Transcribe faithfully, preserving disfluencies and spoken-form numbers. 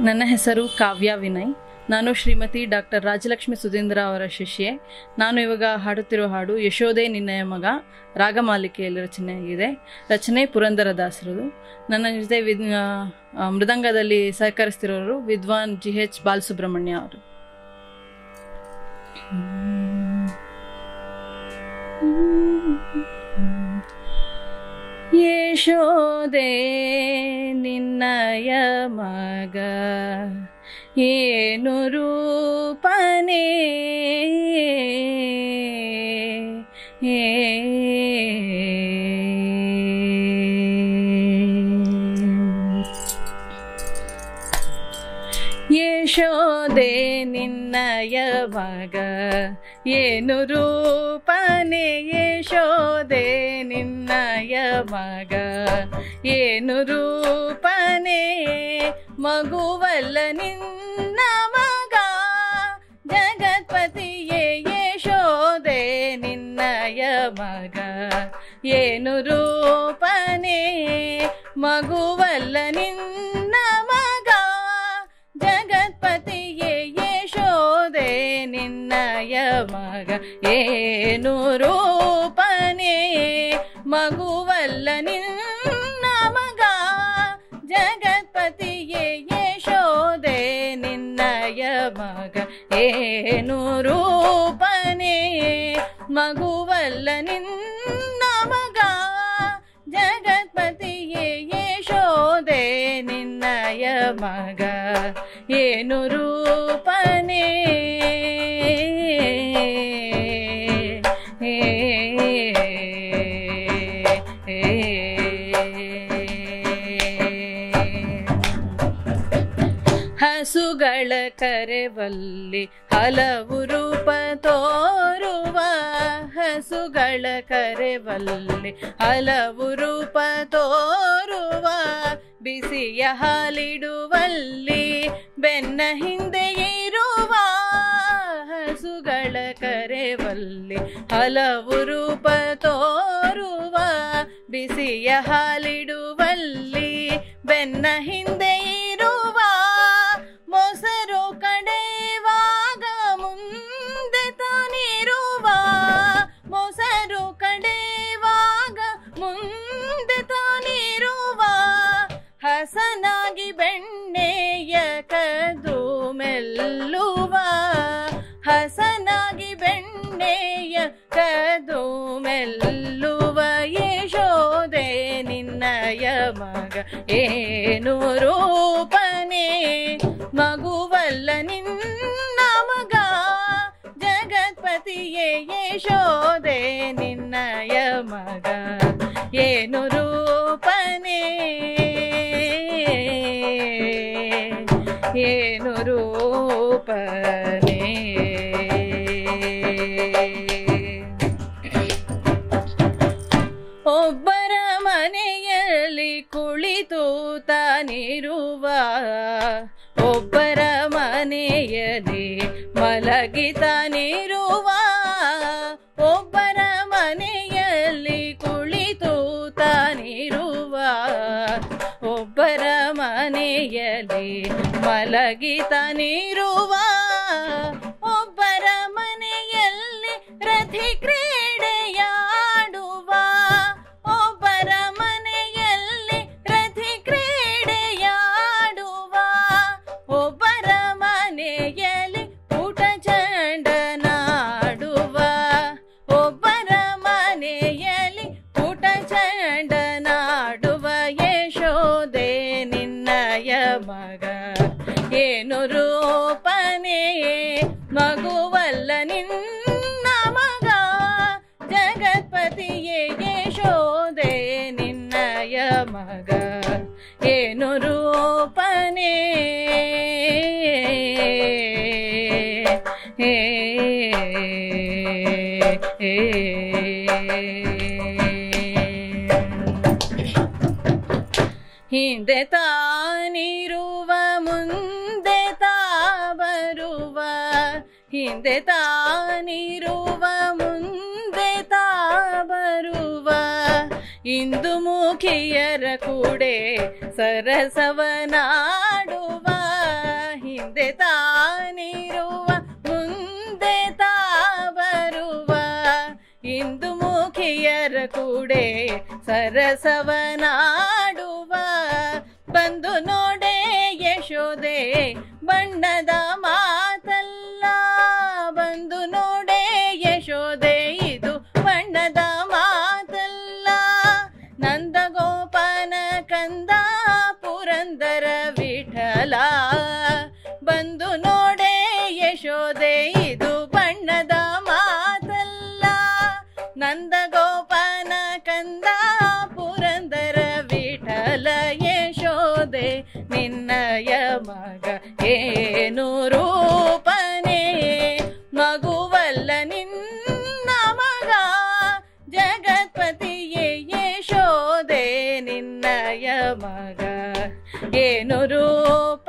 ನನ್ನ ಹೆಸರು ಕಾವ್ಯ ವಿನಯ್. ನಾನು ಶ್ರೀಮತಿ ಡಾಕ್ಟರ್ ರಾಜಲಕ್ಷ್ಮಿ ಸುಧೀಂದ್ರ ಅವರ ಶಿಷ್ಯೆ. ನಾನು ಇವಾಗ ಹಾಡುತ್ತಿರೋ ಹಾಡು ಯಶೋದೆ ನಿನ್ನಯ ಮಗ ರಾಗಮಾಲಿಕೆಯಲ್ಲಿ ರಚನೆಯಾಗಿದೆ. ರಚನೆ ಪುರಂದರದಾಸರದು. ನನ್ನ ಜೊತೆ ವಿದ್ ಮೃದಂಗದಲ್ಲಿ ಸಹಕರಿಸ್ತಿರೋರು ವಿದ್ವಾನ್ ಜಿ ಎಚ್ ಬಾಲಸುಬ್ರಹ್ಮಣ್ಯ ಅವರು. ಯಶೋದೆ ನಿನ್ನಯ ಮಗ ಏನು ರೂಪನೇ ಯಶೋದೆ ನಿನ್ನಯ ಮಗ ಏನು ರೂಪನೇ ಯಶೋದೆ ನಿನ್ನಯ ಮಗ ಏನು ರೂಪನೇ ಮಗುವಲ್ಲ ನಿನ್ನ ಮಗ ಜಗತ್ಪತಿಯೇ ಯಶೋದೆ ನಿನ್ನಯ ಮಗ ಏನು ರೂಪನೇ ಮಗುವಲ್ಲ ನಿನ್ನ ಮಗ ಜಗತ್ಪತಿಯೇ ಯಶೋದೆ ನಿನ್ನಯ ಮಗ ಏನು ರೂಪನೇ ಮಗುವಲ್ಲ ನಿನ್ನ ಮಗ ಜಗತ್ಪತಿಯೇ ಯಶೋದೆ ನಿನ್ನಯ ಮಗ ಏನು ರೂಪನೇ ಮಗುವಲ್ಲ ನಿನ್ನ ಮಗ ಜಗತ್ಪತಿಯೇ ಯಶೋದೆ ನಿನ್ನಯ ಮಗ ಏನು ರೂಪನೇ ಹಸುಗಳ ಕರೆವಲ್ಲಿ ಹಲವು ರೂಪ ತೋರುವ ಹಸುಗಳ ಕರೆವಲ್ಲಿ ಹಲವು ರೂಪ ತೋರುವ ಬಿಸಿಯ ಹಾಲಿಡುವಲ್ಲಿ ಬೆನ್ನ ಹಿಂದೆ ಇರುವ ಹಸುಗಳ ಕರೆವಲ್ಲಿ ಹಲವು ರೂಪ ತೋರುವ ಬಿಸಿಯ ಹಾಲಿಡುವಲ್ಲಿ ಬೆನ್ನ ಹಿಂದೆ ಇರುವ ಮೊಸರು ಕಡೆವಾಗ ಮುಂದೆ ತಾನಿರುವ ಮೊಸರು ಕಡೆವಾಗ ಮುಂದೆ ತಾನಿರುವ ಹಸನಾಗಿ ಬೆಣ್ಣೆಯ ಕದು ಮೆಲ್ಲುವ ಹಸನಾಗಿ ಬೆಣ್ಣೆಯ ಕದು ಮೆಲ್ಲುವ ಯಶೋದೆ ನಿನ್ನಯ ಮಗ ಏನು ರೂಪನೇ ಮಗುವಲ್ಲ ನಿನ್ನ ಮಗ ಜಗತ್ಪತಿಯೇ ಯಶೋದೆ ನಿನ್ನಯ ಮಗ ಏನು ರೂಪನೇ ಏನು ರೂಪನೇ ಒಬ್ಬರ ಮನೆಯಲ್ಲಿ ಕುಳಿತು ತಾನಿರುವ ಒಬ್ಬರ ಮನೆಯಲ್ಲಿ ಮಲಗಿ ತಾನಿರುವ ಒಬ್ಬರ ಮನೆಯಲ್ಲಿ ಕುಳಿತು ತಾನಿರುವ ಒಬ್ಬರ ಮನೆಯಲ್ಲಿ ಮಲಗಿ ತಾನಿರುವ ಒಬ್ಬರ ಮನೆಯಲ್ಲಿ ರತಿ ಕ್ರೀಡೆಯಾಡುವ ಒಬ್ಬರ ಮನೆಯಲ್ಲಿ ರತಿ ಕ್ರೀಡೆಯಾಡುವ ಒಬ್ಬರ ಮನೆಯಲ್ಲಿ ಊಟ ಚಂಡನಾಡುವ ಒಬ್ಬರ ಮನೆಯಲ್ಲಿ ಊಟ ಚಂಡನಾಡುವ ಯಶೋದೆ ನಿನ್ನಯ ಮಗ ಏನು ರೂಪನೇ ಮಗುವಲ್ಲ ನಿನ್ನ ಮಗ ಜಗತ್ಪತಿಯೇ ಯಶೋದೆ ನಿನ್ನಯ ಮಗ ಏನು ರೂಪನೇ ಏ ಹಿಂದೆ ತಾನಿರುವ ಮುಂದೆ ತಾ ಬರುವ ಹಿಂದೆ ತಾನಿರುವ ಮುಂದೆ ತಾ ಬರುವ ಇಂದು ಮುಖಿಯರ ಕೂಡೆ ಸರಸವನಾಡುವ ಹಿಂದೆ ತಾನಿರುವ ಮುಂದೆ ತಾ ಬರುವ ಇಂದು ಮುಖಿಯರ ಕೂಡೆ ಸರಸವನಾಡುವ ಬಂದು ನೋಡೆ ಯಶೋದೆ ಬಣ್ಣದ ಮಾತಲ್ಲ ಬಂದು ನೋಡೆ ಯಶೋದೆ ಇದು ಬಣ್ಣದ ಮಾತಲ್ಲ ನಂದ ಗೋಪನ ಕಂದ ಪುರಂದರ ವಿಠಲ ಬಂದು ನೋಡೆ ಯಶೋದೆ ಇದು ಬಣ್ಣದ ಮಾತಲ್ಲ ನಂದ ಗೋಪನ ಕಂದ ಪುರಂದರ ವಿಠಲ ಯಶೋದೆ ನಿನ್ನಯ ಮಗ ಏನು ರೂಪನೇ ಮಗುವಲ್ಲ ನಿನ್ನ ಮಗ ಜಗತ್ಪತಿಯೇ ಯಶೋದೆ ನಿನ್ನಯ ಮಗ ಏನು ರೂಪ